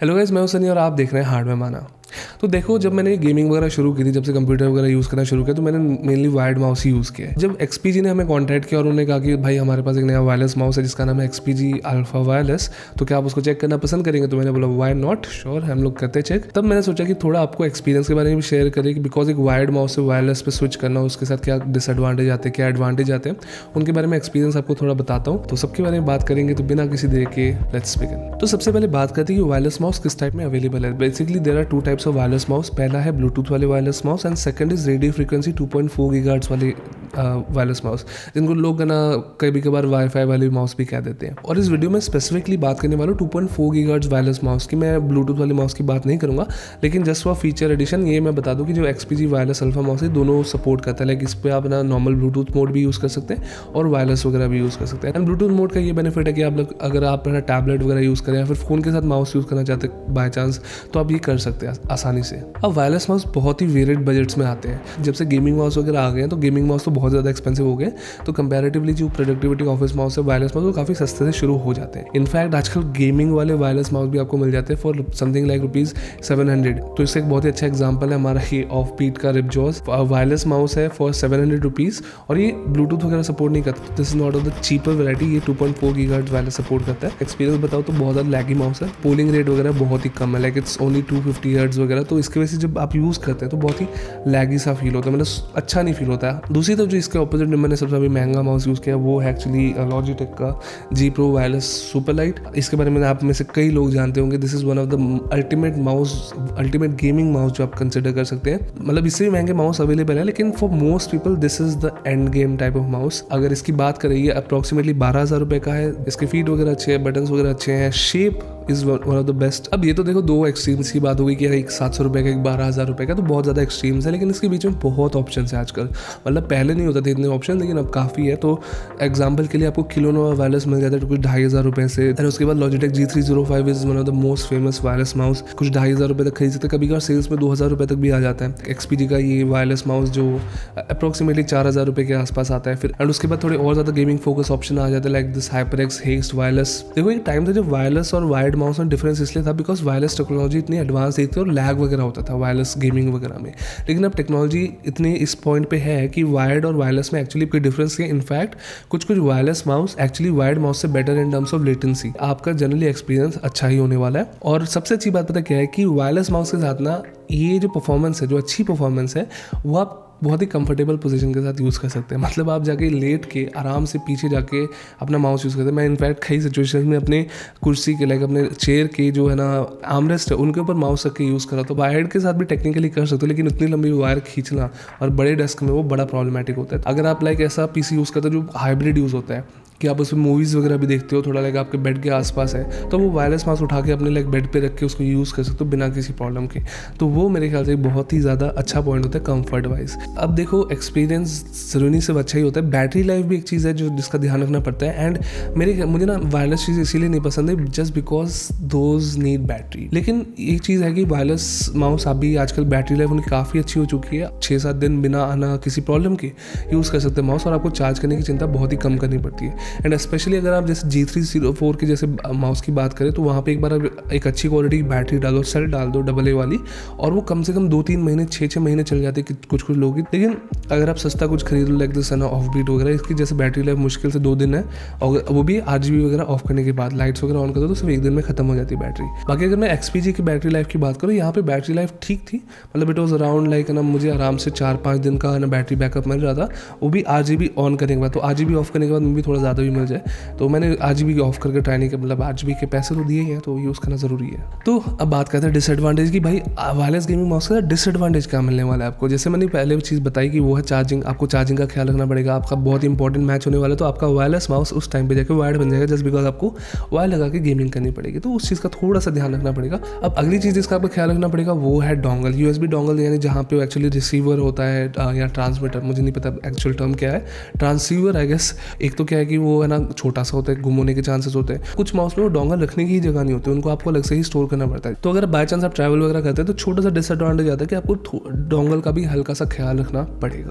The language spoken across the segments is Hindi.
हेलो गाइस, मैं हूं सनी और आप देख रहे हैं हार्डवेयर माना। तो देखो, जब मैंने गेमिंग वगैरह शुरू की थी, जब से कंप्यूटर वगैरह यूज़ करना शुरू किया, तो मैंने मेनली वायर्ड माउस ही यूज़ किया है। जब XPG ने हमें कॉन्टैक्ट किया और उन्होंने कहा कि भाई हमारे पास एक नया वायरलेस माउस है जिसका नाम है XPG अल्फा वायरलेस, तो क्या आप उसको चेक करना पसंद करेंगे? तो मैंने बोला वाई नॉट, श्योर, हम लोग करते चेक। तब मैंने सोचा कि थोड़ा आपको एक्सपीरियंस के बारे में भी शेयर करें कि बिकॉज एक वायर्ड माउस से वायरलेस पे स्विच करना, उसके साथ क्या डिसएडवांटेज आते हैं, क्या एडवांटेज आते हैं, उनके बारे में एक्सपीरियंस आपको थोड़ा बताता हूँ। तो सबके बारे में बात करेंगे, तो बिना किसी देर के लेट्स बिगिन। तो सबसे पहले बात करते हैं कि वायरलेस माउस किस टाइप में अवेलेबल है। Basically there are two types of wireless mouse. पहला है ब्लूटूथ वाले wireless mouse and second is radio frequency 2.4 gigahertz वाले वायरलेस माउस, जिनको लोग ना कभी कभार वाईफाई वाले माउस भी कह देते हैं। और इस वीडियो में स्पेसिफिकली बात करने वाला हूँ 2.4 गीगाहर्ट्ज वायरलेस माउस की। मैं ब्लूटूथ वाले माउस की बात नहीं करूंगा, लेकिन जस्ट फॉर फीचर एडिशन ये मैं बता दूं कि जो XPG वायरलेस अल्फा माउस है दोनों सपोर्ट करता है। लाइक इस पर आप ना नॉर्मल ब्लूटूथ मोड भी यूज़ कर सकते हैं और वायरलेस वगैरह भी यूज़ कर सकते हैं। एंड ब्लूटूथ मोड का ये बेनिफिट है कि आप लोग अगर आप टैबलेट वगैरह यूज़ करें या फिर फ़ोन के साथ माउस यूज़ करना चाहते हैं बाय चांस, तो आप ये कर सकते हैं आसानी से। अब वायरलेस माउस बहुत ही वेरिएड बजट्स में आते हैं। जब से गेमिंग माउस वगैरह आ गए हैं तो गेमिंग माउस तो बहुत ज़्यादा एक्सपेंसिव हो गए, तो कंपैरेटिवली जो प्रोडक्टिविटी ऑफिस माउस है वायरलेस माउस वो काफ़ी सस्ते से शुरू हो जाते हैं। इनफैक्ट आजकल गेमिंग वाले वायरलेस माउस भी आपको मिल जाते हैं फॉर समथिंग लाइक ₹700। तो इससे एक बहुत ही अच्छा एग्जांपल है हमारा ये ऑफ बीट का रिपजॉस वायरलेस माउस है फॉर ₹700 और ये ब्लूटूथ वगैरह सपोर्ट नहीं करता। This is not of the cheaper variety. ये 2.4 गीगाहर्ट्ज वायरलेस सपोर्ट करता है। एक्सपीरियंस बताओ तो बहुत ज़्यादा लैगी माउस है। पोलिंग रेट वगैरह बहुत ही कम है, लाइक इट्स ओनली 250 हर्ट्ज वगैरह। तो इसकी वजह से जब आप यूज़ करते हैं तो बहुत ही लैगी सा फील होता है, मतलब अच्छा नहीं फील होता है। दूसरी तरफ जो इसके ऑपोजिट में मैंने सबसे महंगा माउस यूज़ किया वो है एक्चुअली लॉजिटेक का G Pro wireless super light. इसके बारे में आप में से कई लोग जानते होंगे। This is one of the ultimate mouse, ultimate gaming mouse जो आप कंसिडर कर सकते हैं। मतलब इससे भी महंगे माउस अवेलेबल है, लेकिन for most people this is the end game type of mouse. अगर इसकी बात करें, ये अप्रॉक्सीमेटली 12,000 रुपये का है। इसके फीट वगैरह अच्छे हैं, बटन्स वगैरह अच्छे हैं, shape is one of the best. अब ये तो देखो दो एक्सट्रीम्स की बात होगी कि एक 700 रुपये का, एक 12,000 रुपये का, तो बहुत ज़्यादा एक्सट्रीम्स है। लेकिन इसके बीच में बहुत ऑप्शन है आजकल। मतलब पहले नहीं होता थे इतने ऑप्शन, लेकिन अब काफ़ी है। तो एग्जाम्पल के लिए आपको किलोनोवा वायरलेस मिल जाता है कुछ 2,500 रुपये से। और उसके बाद Logitech G305 is one of the most famous wireless mouse, कुछ 2,500 रुपये तक खरीद सकते हैं। कभी कभार सेल्स में 2,000 रुपये तक भी आ जाता है। XPG का ये वायरलेस माउस जो अप्रॉक्सीमेटली 4,000 रुपये के आसपास आता है। फिर एंड उसके बाद थोड़े और ज़्यादा गेमिंग फोकस ऑप्शन आ जाते हैं, like this HyperX Haste wireless. देखो एक टाइम था जब वायरलेस और वायर्ड माउस में डिफरेंस इसलिए था बिकॉज वायरलेस टेक्नोलॉजी इतनी एडवांस थी और लैग वगैरह होता था वायरलेस गेमिंग वगैरह में। लेकिन अब टेक्नोलॉजी इतनी इस पॉइंट पे है कि वायर्ड और वायरलेस में एक्चुअली कोई डिफरेंस है। इनफैक्ट कुछ wireless mouse actually wired mouse से better in terms of latency. आपका जनरली एक्सपीरियंस अच्छा ही होने वाला है। और सबसे अच्छी बात पता क्या है कि वायरलेस माउस के साथ ना ये जो परफॉर्मेंस है, जो अच्छी परफॉर्मेंस है, वो आप बहुत ही कंफर्टेबल पोजीशन के साथ यूज़ कर सकते हैं। मतलब आप जाके लेट के आराम से पीछे जाके अपना माउस यूज़ करते हैं। मैं इनफैक्ट कई सिचुएशन में अपने कुर्सी के, लाइक अपने चेयर के जो है ना आर्मरेस्ट है, उनके ऊपर माउस रख के यूज़ करा। तो वायर्ड के साथ भी टेक्निकली कर सकते हो, लेकिन उतनी लंबी वायर खींचना और बड़े डेस्क में वो बड़ा प्रॉब्लमेटिक होता है। अगर आप लाइक ऐसा PC यूज़ करते हो जो हाइब्रिड यूज़ होता है कि आप उसमें मूवीज़ वगैरह भी देखते हो, थोड़ा लाइक आपके बेड के आसपास है, तो वो वायरलेस माउस उठा के अपने लाइक बेड पे रख के उसको यूज़ कर सकते हो बिना किसी प्रॉब्लम के। तो वो मेरे ख्याल से बहुत ही ज़्यादा अच्छा पॉइंट होता है कंफर्ट वाइज। अब देखो एक्सपीरियंस जरूरी से अच्छा ही होता है। बैटरी लाइफ भी एक चीज़ है जो जिसका ध्यान रखना पड़ता है। एंड मुझे ना वायरलेस चीज़ इसीलिए नहीं पसंद है just because those need battery. लेकिन एक चीज़ है कि वायरलेस माउस अभी आजकल बैटरी लाइफ उनकी काफ़ी अच्छी हो चुकी है। 6-7 दिन बिना आना किसी प्रॉब्लम के यूज़ कर सकते हैं माउस, और आपको चार्ज करने की चिंता बहुत ही कम करनी पड़ती है। एंड स्पेशली अगर आप जैसे G304 के जैसे माउस की बात करें तो वहाँ पे एक बार एक अच्छी क्वालिटी की बैटरी डालो, सेल डाल दो AA वाली, और वो कम से कम 2-3 महीने 6-6 महीने चल जाते हैं कुछ लोगों की। लेकिन अगर आप सस्ता कुछ खरीद लो लाइक दिस है ना ऑफ बीट वगैरह, इसकी जैसे बैटरी लाइफ मुश्किल से 2 दिन है, और वो भी RGB वगैरह ऑफ करने के बाद, लाइट्स वगैरह ऑन कर दो तो सिर्फ 1 दिन में खत्म हो जाती है बैटरी। बाकी अगर मैं XPG की बैटरी लाइफ की बात करूँ, यहाँ पे बैटरी लाइफ ठीक थी। मतलब इट वॉज अराउंड लाइक ना मुझे आराम से 4-5 दिन का ना बैटरी बैकअप मिल रहा था, वो भी RGB ऑन करने के बाद। तो RGB ऑफ करने के बाद मुझे भी थोड़ा ज़्यादा भी मिल जाए, तो मैंने RGB ऑफ करके ट्राई नहीं किया। मतलब RGB के पैसे तो दिए हैं तो यूज़ करना ज़रूरी है। तो अब बात करते हैं डिसएडवांटेज की। भाई वायरलेस गेमिंग माउस का डिसएडवांटेज क्या मिलने वाला है आपको? जैसे मैंने पहले चीज़ बताई कि वो है चार्जिंग। आपको चार्जिंग का ख्याल रखना पड़ेगा। आपका बहुत इंपॉर्टेंट मैच होने वाला है तो आपका वायरलेस माउस उस टाइम पे जाकर वायर्ड बन जाएगा जस्ट बिकॉज आपको वायर लगा के गेमिंग करनी पड़ेगी। तो उस चीज़ का थोड़ा सा ध्यान रखना पड़ेगा। अब अगली चीज़ जिसका आपको ख्याल रखना पड़ेगा वो है डोंगल, USB डोंगल, यानी जहाँ पे एक्चुअली रिसीवर होता है या ट्रांसमीटर, मुझे नहीं पता एक्चुअल टर्म क्या है, ट्रांसीवर आई गेस। एक तो क्या है कि वो है ना छोटा सा होता है, गुम होने के चांसेस होते हैं। कुछ माउस में वो डोंगल रखने की ही जगह नहीं होती, उनको आपको अलग से ही स्टोर करना पड़ता है। तो अगर बाय चांस आप ट्रैवल वगैरह करते हैं तो छोटा सा डिसएडवांटेज आता है कि आपको डोंगल का भी हल्का सा ख्याल रखना पड़ेगा।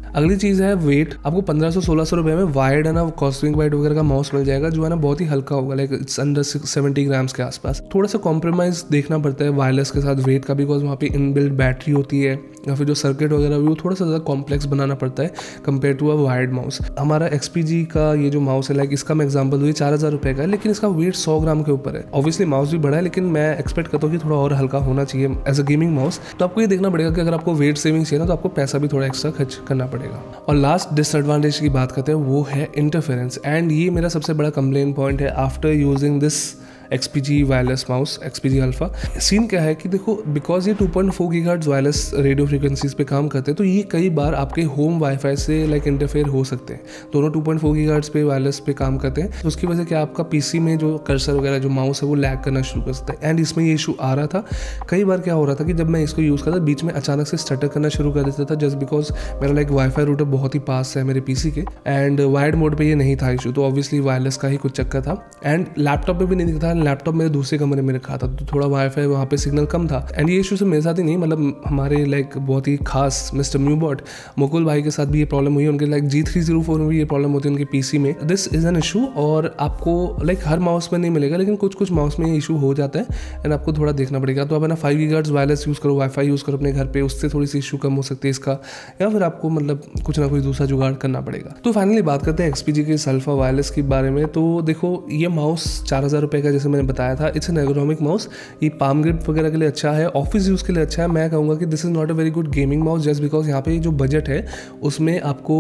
अगली चीज़ है वेट। आपको 1500-1600 रुपये में वायर्ड है ना कॉस्मिक वाइड वगैरह का माउस मिल जाएगा, जो है ना बहुत ही हल्का होगा, लाइक इट्स अंडर 70 ग्राम्स के आसपास। थोड़ा सा कॉम्प्रोमाइज़ देखना पड़ता है वायरलेस के साथ वेट का, बिकॉज वहाँ पे इनबिल्ट बैटरी होती है या फिर जो सर्किट वगैरह भी वो थोड़ा सा ज़्यादा कॉम्प्लेक्स बनाना पड़ता है compare to a wired mouse. हमारा XPG का ये जो माउस है, लाइक इसका मैं एग्जांपल दूँ, 4000 रुपये का है, लेकिन इसका वेट 100 ग्राम के ऊपर है। ऑब्वियसली माउस भी बड़ा है, लेकिन मैं एक्सपेक्ट करता हूँ कि थोड़ा और हल्का होना चाहिए एज अ गेमिंग माउस। तो आपको ये देखना पड़ेगा कि अगर आपको वेट सेविंग चाहिए ना, तो आपको पैसा भी थोड़ा एक्स्ट्रा खर्च करना पड़ेगा। और लास्ट डिसएडवांटेज की बात करते हैं, वो है इंटरफेरेंस। एंड ये मेरा सबसे बड़ा कंप्लेन पॉइंट है after using this XPG wireless mouse, XPG Alpha. Scene क्या है कि देखो, बिकॉज ये 2.4 GHz वायरलेस रेडियो फ्रीक्वेंसीज पे काम करते हैं, तो ये कई बार आपके होम वाईफाई से लाइक इंटरफेयर हो सकते हैं। दोनों 2.4 GHz पे वायरलेस पे काम करते हैं, तो उसकी वजह से क्या आपका PC में जो कर्सर वगैरह जो माउस है वो लैग करना शुरू कर सकता है। एंड इसमें ये इशू आ रहा था। कई बार क्या हो रहा था कि जब मैं इसको यूज़ करता बीच में अचानक से स्टटर करना शुरू कर देता था, जस्ट बिकॉज मेरा लाइक वाईफाई रूटर बहुत ही पास है मेरे PC के, एंड वायर्ड मोड पे ये नहीं था इशू, तो ऑब्वियसली वायरलेस का ही कुछ चक्कर था। एंड लैपटॉप पे भी नहीं दिखता था, लैपटॉप मेरे दूसरे कमरे में रखा था, तो थोड़ा वाईफाई वहाँ पे सिग्नल कम था। एंड ये इशू सिर्फ मेरे साथ ही नहीं, मतलब हमारे लाइक बहुत ही खास मिस्टर म्यूबॉट मुकुल भाई के साथ भी ये प्रॉब्लम हुई है। उनके लाइक G304 में भी ये प्रॉब्लम होती है उनके PC में। दिस इज एन इशू, और आपको लाइक हर माउस में नहीं मिलेगा, लेकिन कुछ कुछ माउस में ये इशू हो जाता है, एंड आपको थोड़ा देखना पड़ेगा। तो आप है ना 5 GHz वायरलेस यूज़ करो, वाईफाई यूज़ करो अपने घर पे, उससे थोड़ी सी इशू कम हो सकती है इसका, या फिर आपको मतलब कुछ ना कुछ दूसरा जुगाड़ करना पड़ेगा। तो फाइनली बात करते हैं XPG के अल्फा वायरलेस के बारे में। तो देखो, ये माउस 4000 रुपये का, जैसे मैंने बताया था, इट्स एन एर्गोनॉमिक माउस। ये पाम ग्रिप वगैरह के लिए अच्छा है, ऑफिस यूज़ के लिए अच्छा है। मैं कहूँगा कि this is not a very good gaming mouse, just because यहाँ पे जो बजट है उसमें आपको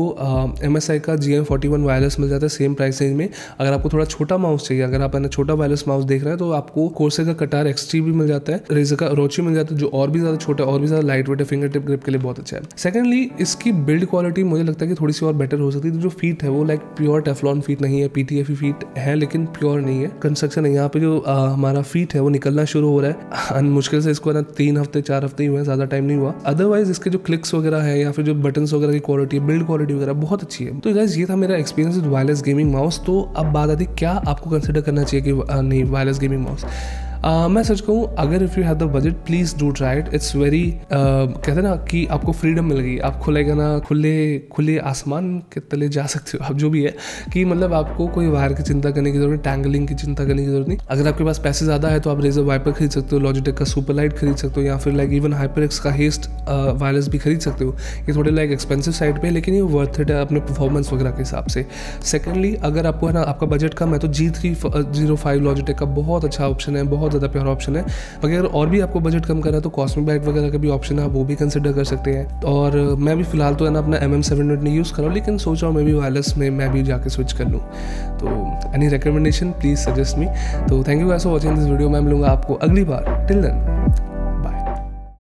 MSI का GM41 वायरलेस मिल जाता है सेम प्राइस रेंज में। अगर आपको थोड़ा छोटा माउस चाहिए, अगर आप है ना छोटा वायरलेस माउस देख रहे हैं, तो आपको कोर्से का कटार XT भी मिल जाता है, रेजर का रोची मिल जाता है, जो और भी ज़्यादा छोटा और भी ज़्यादा लाइट वेट है, फिंगर टिप ग्रिप के लिए बहुत अच्छा है। सेकेंडली, इसकी बिल्ड क्वालिटी मुझे लगता है कि थोड़ी सी और बेटर हो सकती है। जो फीट है वो लाइक प्योर टेफ्लॉन फीट नहीं है, PTFE फीट है, लेकिन प्योर नहीं है। कंस्ट्रक्शन है यहाँ पे जो हमारा फीट है वो निकलना शुरू हो रहा है, मुश्किल से इसको ना 3 हफ्ते 4 हफ्ते ही हुए, ज़्यादा टाइम नहीं हुआ। अदरवाइज इसके जो क्लिक्स वगैरह है या फिर जो बटन्स वगैरह की क्वालिटी, बिल्ड क्वालिटी वगैरह बहुत अच्छी है। तो गाइस, ये था मेरा experience with wireless gaming mouse. तो अब बात आती है क्या आपको कंसिडर करना चाहिए कि नहीं वायरलेस गेमिंग माउस। मैं सच कहूँ, अगर if you have the budget, please do try it. It's very कहते हैं ना कि आपको फ्रीडम मिल गई, आप खुलेगा ना खुले आसमान के तले जा सकते हो आप, जो भी है कि मतलब आपको कोई वायर की चिंता करने की जरूरत नहीं, टैंगलिंग की चिंता करने की जरूरत नहीं। अगर आपके पास पैसे ज़्यादा है तो आप रेजर वाइपर खरीद सकते हो, लॉजिटेक का सुपर लाइट खरीद सकते हो, या फिर लाइक इवन HyperX का हेस्ट वायरलेस भी खरीद सकते हो। ये थोड़े लाइक एक्सपेंसिव साइड पे, लेकिन ये वर्थ इट है अपने परफॉर्मेंस वगैरह के हिसाब से। सेकेंडली, अगर आपको है ना आपका बजट कम है, तो G305 लॉजिटेक का बहुत अच्छा ऑप्शन है, बहुत ज़्यादा प्योर ऑप्शन है। अगर और भी आपको बजट कम करना है तो कॉस्मिक बाइट वगैरह का भी ऑप्शन है, आप वो भी कंसिडर कर सकते हैं। और मैं भी फिलहाल तो है ना अपना MM700 नहीं यूज़ कर रहा हूँ, लेकिन सोच रहा हूँ मैं भी वायरलेस में मैं भी जाके स्विच कर लूँ। तो any recommendation please suggest me. तो thank you guys for watching this video. मैं मिलूंगा आपको अगली बार। Till then.